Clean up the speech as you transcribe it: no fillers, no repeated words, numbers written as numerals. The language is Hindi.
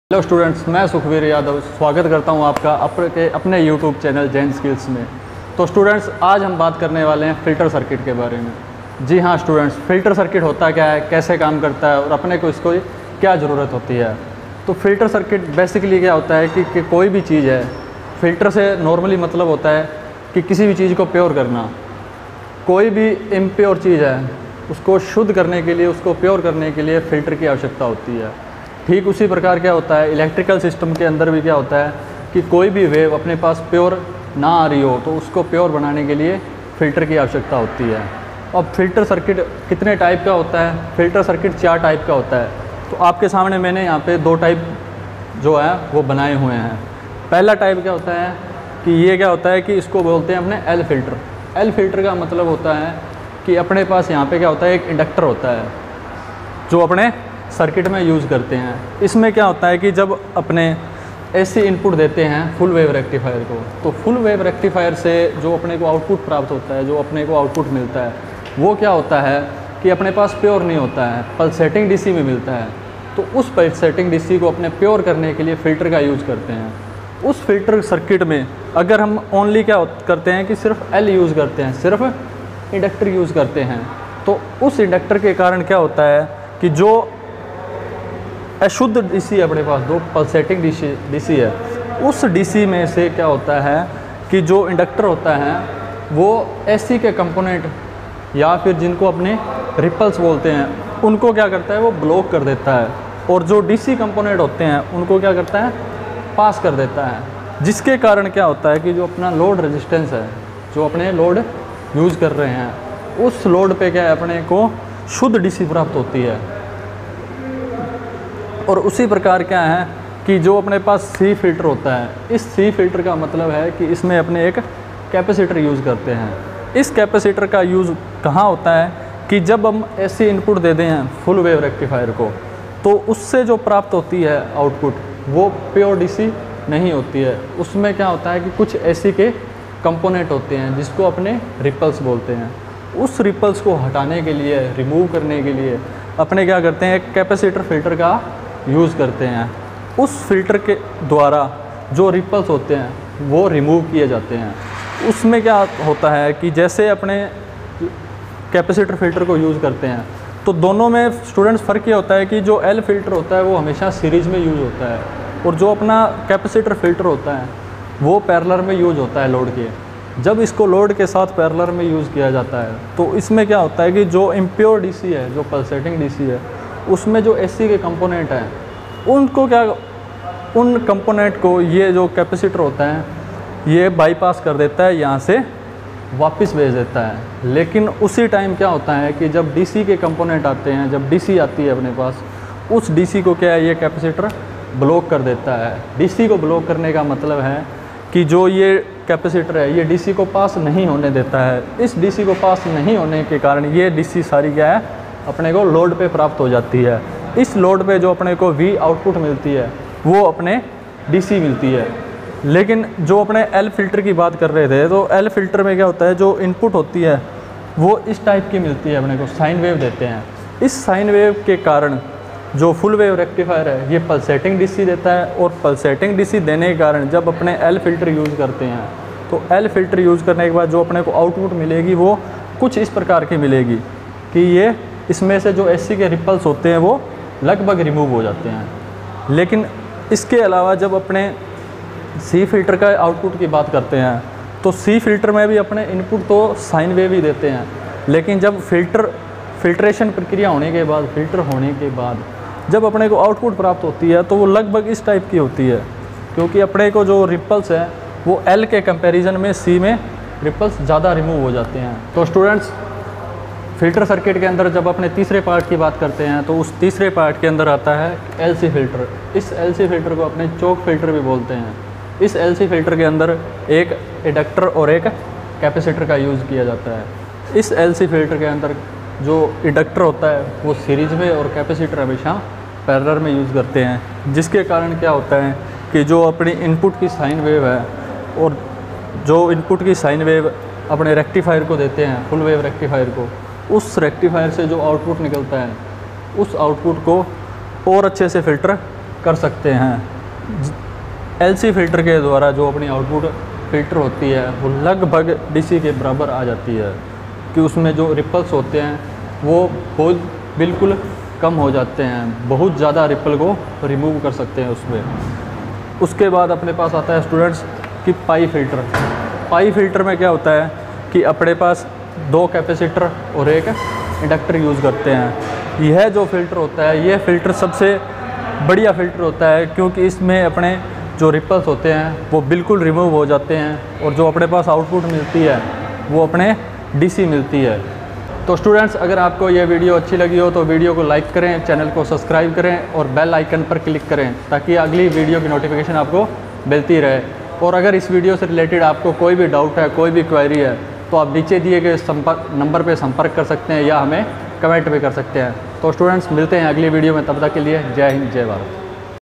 हेलो स्टूडेंट्स, मैं सुखवीर यादव स्वागत करता हूं आपका अपने यूट्यूब चैनल जैन स्किल्स में। तो स्टूडेंट्स, आज हम बात करने वाले हैं फ़िल्टर सर्किट के बारे में। जी हाँ स्टूडेंट्स, फ़िल्टर सर्किट होता क्या है, कैसे काम करता है और अपने को इसको क्या ज़रूरत होती है। तो फ़िल्टर सर्किट बेसिकली क्या होता है कि कोई भी चीज़ है, फ़िल्टर से नॉर्मली मतलब होता है कि किसी भी चीज़ को प्योर करना। कोई भी इम्प्योर चीज़ है उसको शुद्ध करने के लिए, उसको प्योर करने के लिए फ़िल्टर की आवश्यकता होती है। ठीक उसी प्रकार क्या होता है इलेक्ट्रिकल सिस्टम के अंदर भी क्या होता है कि कोई भी वेव अपने पास प्योर ना आ रही हो तो उसको प्योर बनाने के लिए फ़िल्टर की आवश्यकता होती है। अब फ़िल्टर सर्किट कितने टाइप का होता है? फ़िल्टर सर्किट 4 टाइप का होता है। तो आपके सामने मैंने यहाँ पे 2 टाइप जो है वो बनाए हुए हैं। पहला टाइप क्या होता है कि ये क्या होता है कि इसको बोलते हैं अपने एल फ़िल्टर। एल फ़िल्टर का मतलब होता है कि अपने पास यहाँ पे क्या होता है, एक इंडक्टर होता है जो अपने सर्किट में यूज़ करते हैं। इसमें क्या होता है कि जब अपने एसी इनपुट देते हैं फुल वेव रेक्टिफायर को, तो फुल वेव रेक्टिफायर से जो अपने को आउटपुट प्राप्त होता है, जो अपने को आउटपुट मिलता है, वो क्या होता है कि अपने पास प्योर नहीं होता है, पल्सेटिंग डीसी में मिलता है। तो उस पल्सेटिंग डीसी को अपने प्योर करने के लिए फ़िल्टर का यूज़ करते हैं। उस फ़िल्टर सर्किट में अगर हम ओनली क्या करते हैं कि सिर्फ एल यूज़ करते हैं, सिर्फ इंडक्टर यूज़ करते हैं, तो उस इंडक्टर के कारण क्या होता है कि जो अशुद्ध डीसी है अपने पास, दो पल्सेटिंग डीसी है, उस डीसी में से क्या होता है कि जो इंडक्टर होता है वो एसी के कंपोनेंट या फिर जिनको अपने रिपल्स बोलते हैं उनको क्या करता है, वो ब्लॉक कर देता है, और जो डीसी कंपोनेंट होते हैं उनको क्या करता है, पास कर देता है। जिसके कारण क्या होता है कि जो अपना लोड रेजिस्टेंस है, जो अपने लोड यूज़ कर रहे हैं, उस लोड पे क्या है अपने को शुद्ध डीसी प्राप्त होती है। और उसी प्रकार क्या है कि जो अपने पास सी फ़िल्टर होता है, इस सी फ़िल्टर का मतलब है कि इसमें अपने एक कैपेसिटर यूज़ करते हैं। इस कैपेसिटर का यूज़ कहाँ होता है कि जब हम एसी इनपुट दे दें हैं फुल वेव रेक्टिफायर को, तो उससे जो प्राप्त होती है आउटपुट, वो प्योर डीसी नहीं होती है। उसमें क्या होता है कि कुछ एसी के कंपोनेंट होते हैं जिसको अपने रिपल्स बोलते हैं। उस रिपल्स को हटाने के लिए, रिमूव करने के लिए अपने क्या करते हैं, एक कैपेसिटर फ़िल्टर का यूज़ करते हैं। उस फ़िल्टर के द्वारा जो रिपल्स होते हैं वो रिमूव किए जाते हैं। उसमें क्या होता है कि जैसे अपने कैपेसिटर फ़िल्टर को यूज़ करते हैं तो दोनों में स्टूडेंट्स फ़र्क ये होता है कि जो एल फ़िल्टर होता है वो हमेशा सीरीज़ में यूज़ होता है, और जो अपना कैपेसिटर फ़िल्टर होता है वो पैरेलल में यूज़ होता है लोड के। जब इसको लोड के साथ पैरेलल में यूज़ किया जाता है तो इसमें क्या होता है कि जो इम्प्योर डीसी है, जो पल्सेटिंग डीसी है, उसमें जो एसी के कंपोनेंट हैं उनको क्या, उन कंपोनेंट को ये जो कैपेसिटर होता है ये बाईपास कर देता है, यहाँ से वापस भेज देता है। लेकिन उसी टाइम क्या होता है कि जब डीसी के कंपोनेंट आते हैं, जब डीसी आती है अपने पास, उस डीसी को क्या है, ये कैपेसिटर ब्लॉक कर देता है। डीसी को ब्लॉक करने का मतलब है कि जो ये कैपेसिटर है ये डीसी को पास नहीं होने देता है। इस डीसी को पास नहीं होने के कारण ये डीसी सारी क्या है अपने को लोड पे प्राप्त हो जाती है। इस लोड पे जो अपने को वी आउटपुट मिलती है वो अपने डीसी मिलती है। लेकिन जो अपने एल फ़िल्टर की बात कर रहे थे, तो एल फ़िल्टर में क्या होता है, जो इनपुट होती है वो इस टाइप की मिलती है अपने को, साइन वेव देते हैं। इस साइन वेव के कारण जो फुल वेव रेक्टिफायर है ये पल्सेटिंग डीसी देता है, और पल्सेटिंग डीसी देने के कारण जब अपने एल फ़िल्टर यूज़ करते हैं तो एल फ़िल्टर यूज़ करने के बाद जो अपने को आउटपुट मिलेगी वो कुछ इस प्रकार की मिलेगी कि ये इसमें से जो एसी के रिपल्स होते हैं वो लगभग रिमूव हो जाते हैं। लेकिन इसके अलावा जब अपने सी फ़िल्टर का आउटपुट की बात करते हैं तो सी फ़िल्टर में भी अपने इनपुट तो साइन वेव ही देते हैं, लेकिन जब फ़िल्ट्रेशन प्रक्रिया होने के बाद, फ़िल्टर होने के बाद जब अपने को आउटपुट प्राप्त होती है तो वो लगभग इस टाइप की होती है, क्योंकि अपने को जो रिपल्स है वो एल के कंपैरिजन में सी में रिपल्स ज़्यादा रिमूव हो जाते हैं। तो स्टूडेंट्स, फ़िल्टर सर्किट के अंदर जब अपने तीसरे पार्ट की बात करते हैं तो उस तीसरे पार्ट के अंदर आता है एलसी फ़िल्टर। इस एलसी फ़िल्टर को अपने चोक फ़िल्टर भी बोलते हैं। इस एलसी फ़िल्टर के अंदर एक इंडक्टर और एक कैपेसिटर का यूज़ किया जाता है। इस एलसी फ़िल्टर के अंदर जो इंडक्टर होता है वो सीरीज़ में और कैपेसिटर हमेशा पैरेलल में यूज़ करते हैं, जिसके कारण क्या होता है कि जो अपनी इनपुट की साइन वेव है और जो इनपुट की साइन वेव अपने रेक्टिफायर को देते हैं, फुल वेव रेक्टिफायर को, उस रेक्टिफायर से जो आउटपुट निकलता है उस आउटपुट को और अच्छे से फ़िल्टर कर सकते हैं। एलसी फ़िल्टर के द्वारा जो अपनी आउटपुट फ़िल्टर होती है वो लगभग डीसी के बराबर आ जाती है, कि उसमें जो रिपल्स होते हैं वो बहुत बिल्कुल कम हो जाते हैं, बहुत ज़्यादा रिपल को रिमूव कर सकते हैं उसमें। उसके बाद अपने पास आता है स्टूडेंट्स कि पाई फ़िल्टर। पाई फ़िल्टर में क्या होता है कि अपने पास 2 कैपेसिटर और एक इंडक्टर यूज़ करते हैं। यह जो फ़िल्टर होता है, यह फ़िल्टर सबसे बढ़िया फ़िल्टर होता है, क्योंकि इसमें अपने जो रिपल्स होते हैं वो बिल्कुल रिमूव हो जाते हैं और जो अपने पास आउटपुट मिलती है वो अपने डीसी मिलती है। तो स्टूडेंट्स, अगर आपको यह वीडियो अच्छी लगी हो तो वीडियो को लाइक करें, चैनल को सब्सक्राइब करें और बेल आइकन पर क्लिक करें, ताकि अगली वीडियो की नोटिफिकेशन आपको मिलती रहे। और अगर इस वीडियो से रिलेटेड आपको कोई भी डाउट है, कोई भी क्वेरी है, तो आप नीचे दिए गए नंबर पर संपर्क कर सकते हैं या हमें कमेंट भी कर सकते हैं। तो स्टूडेंट्स, मिलते हैं अगली वीडियो में, तब तक के लिए जय हिंद, जय भारत।